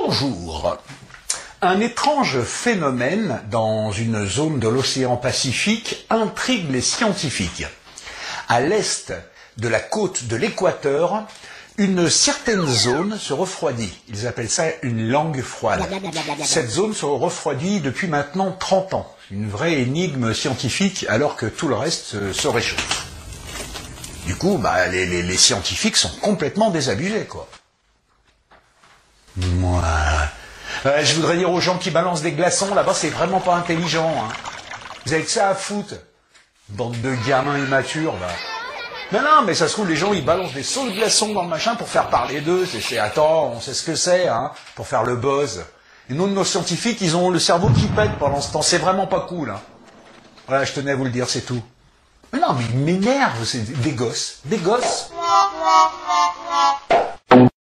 Bonjour. Un étrange phénomène dans une zone de l'océan Pacifique intrigue les scientifiques. À l'est de la côte de l'équateur, une certaine zone se refroidit. Ils appellent ça une langue froide. Cette zone se refroidit depuis maintenant 30 ans. Une vraie énigme scientifique alors que tout le reste se réchauffe. Du coup, les scientifiques sont complètement désabusés, quoi. Moi, je voudrais dire aux gens qui balancent des glaçons, là-bas, c'est vraiment pas intelligent. Hein. Vous avez que ça à foutre. Bande de gamins immatures, là. Mais ça se trouve, les gens, ils balancent des sauts de glaçons dans le machin pour faire parler d'eux. Attends, on sait ce que c'est, hein, pour faire le buzz. Et nous, nos scientifiques, ils ont le cerveau qui pète pendant ce temps. C'est vraiment pas cool, hein. Voilà, je tenais à vous le dire, c'est tout. Mais ils m'énervent, c'est des gosses. Des gosses.